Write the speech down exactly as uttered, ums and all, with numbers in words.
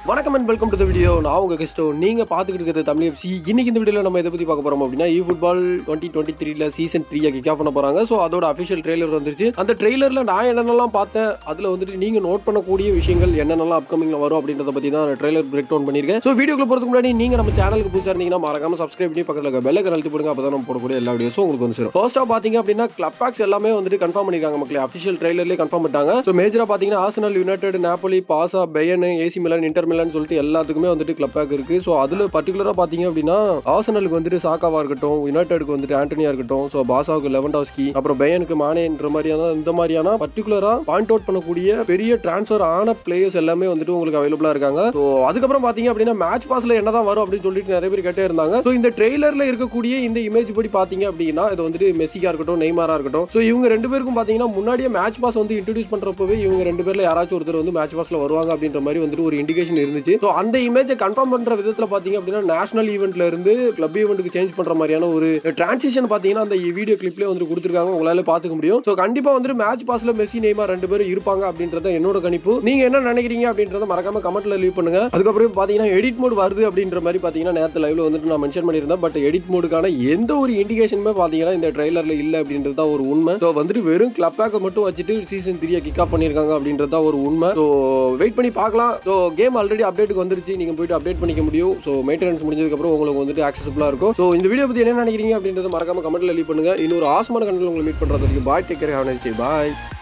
வணக்கம் and welcome to the video. நான் உங்க கிறிஸ்டோ, நீங்க பாத்துக்கிட்டு இருக்கிறது தமிழ் எஃப்சி. இன்னைக்கு இந்த வீடியோல நம்ம எதை பத்தி பார்க்க போறோம் அப்படின்னா, இ ஃபுட்பால் டுவெண்ட்டி டுவெண்ட்டி த்ரீல சீசன் த்ரீ கிக் ஆஃப் பண்ண போறாங்க. ஸோ அதோட அஃபிஷியல் ட்ரெய்லர் வந்துருச்சு. அந்த ட்ரெய்லர்ல நான் என்னென்னலாம் பார்த்தேன், அதுல வந்துட்டு நீங்க நோட் பண்ணக்கூடிய விஷயங்கள் என்னென்னலாம் அப்கமிங்ல வரும் அப்படின்றத பத்தி தான் ட்ரெய்லர் பிரேக் டவுன் பண்ணிருக்கேன். ஸோ வீடியோக்குள்ள போறதுக்கு முன்னாடி நீங்க நம்ம சேனலுக்கு புதுசா இருந்தீங்கன்னா மறக்காம சப்ஸ்கிரைப் பண்ணி பக்கத்துல இருக்க பெல் ஐகான் அழுத்தி போடுங்க. அப்பதான் நம்ம போடக்கூடிய எல்லா வீடியோஸும் உங்களுக்கு வந்து சேரும். ஃபர்ஸ்டா பாத்தீங்க அப்படின்னா, கிளப் பேக்ஸ் எல்லாமே வந்துட்டு கன்ஃபார்ம் பண்ணிருக்காங்க மக்களே. அஃபிஷியல் ட்ரெய்லர்லயே கன்ஃபார்ம் பண்ணிட்டாங்க. ஸோ மேஜரா பாத்தீங்கன்னா ஆர்சனல், யுனைடெட், நாப்போலி, பாசா, Bayern, AC Milan, Inter Milan சொல்லிட்டு எல்லாத்துக்குமே வந்துட்டு கிளப் பேக் இருக்கு. ஸோ அதுல பர்டிகுலரா பாத்தீங்க அப்படின்னா, ஆர்சனலுக்கு வந்துட்டு சாக்காவா இருக்கட்டும், யுனைடெடுக்கு வந்துட்டு ஆண்டனியா இருக்கட்டும், ஸோ பாசாவுக்கு லெவன்டாஸ்கி, அப்புறம் பெயனுக்கு மானேன்ற மாதிரியான இந்த மாதிரியான பர்டிகுலரா பாயிண்ட் அவுட் பண்ணக்கூடிய பெரிய டிரான்ஸ்ஃபர் ஆன பிளேயர்ஸ் எல்லாமே வந்துட்டு உங்களுக்கு அவைலபிளா இருக்காங்க. ஸோ அதுக்கப்புறம் பாத்தீங்க அப்படின்னா, மேட்ச் பாஸ்ல என்னதான் வரும் அப்படின்னு சொல்லிட்டு நிறைய பேர் கேட்டே இருந்தாங்க. ஸோ இந்த ட்ரெய்லர்ல இருக்கக்கூடிய இந்த இமேஜ் படி பாத்தீங்க அப்படின்னா, இது வந்துட்டு மெஸ்ஸியா இருக்கட்டும், நெய்மாரா இருக்கட்டும், ஸோ இவங்க ரெண்டு பேருக்கும் பாத்தீங்கன்னா முன்னாடியே மேட்ச் பாஸ் வந்து இன்ட்ரோடியூஸ் பண்றப்பவே இவங்க ரெண்டு பேர்ல யாராச்சும் ஒருத்தர் வந்து மேட்ச் பாஸ்ல வருவாங்க அப்படின்ற மாதிரி வந்துட்டு ஒரு இண்டிகேஷன் இருந்துச்சு. ஸோ அந்த இமேஜை கன்ஃபார்ம் பண்ற விதத்துல பாத்தீங்க அப்படின்னா, நேஷனல் ஈவென்ட்ல இருந்து கிளப் ஈவென்ட்க்கு சேஞ்ச் பண்ற மாதிரியான ஒரு டிரான்சிஷன் பாத்தீங்கன்னா அந்த வீடியோ கிளிப்லயே வந்து கொடுத்திருக்காங்க. உங்களால பாத்துக்க முடியும். ஸோ கண்டிப்பா வந்து மேட்ச் பாஸ்ல மெஸ்ஸி, நெய்மார் ரெண்டு பேரும் இருப்பாங்க அப்படின்றத என்னோட கணிப்பு. நீங்க என்ன நினைக்கிறீங்க அப்படின்றத மறக்காம கமெண்ட்ல லீவ் பண்ணுங்க. அதுக்கப்புறம் பாத்தீங்கன்னா எடிட் மோட் வருது அப்படின்ற மாதிரி பாத்தீங்கன்னா நேரத்துல லைவ்ல வந்துட்டு நான் மென்ஷன் பண்ணியிருந்தேன். பட் எடிட் மோடுக்கான எந்த ஒரு இண்டிகேஷனுமே பாத்தீங்கன்னா இந்த ட்ரெய்லர்ல இல்ல அப்படின்றது தான் ஒரு உண்மை. ஸோ வந்துட்டு வெறும் கிளப் பேக்கை மட்டும் வச்சுட்டு சீசன் த்ரீ கிக் ஆஃப் பண்ணிருக்காங்க அப்படின்றது தான் ஒரு உண்மை. ஸோ வெயிட் பண்ணி பார்க்கலாம். ஸோ கேம் ஆல்ரெடி அப்டேட்டுக்கு வந்துருச்சு. நீங்க போயிட்டு அப்டேட் பண்ணிக்க முடியும். ஸோ மெயின்டெனன்ஸ் முடிஞ்சதுக்கு அப்புறம் உங்களுக்கு வந்துட்டு ஆக்சஸபிளா இருக்கும். ஸோ இந்த வீடியோ பத்தி என்ன நினைக்கிறீங்க அப்படின்றத மறக்காம கமெண்ட்ல லீவ் பண்ணுங்க. இன்னொரு ஆசமான கண்டென்ட்ல உங்களை மீட் பண்றது வரைக்கும் bye, take care, have a nice day, bye.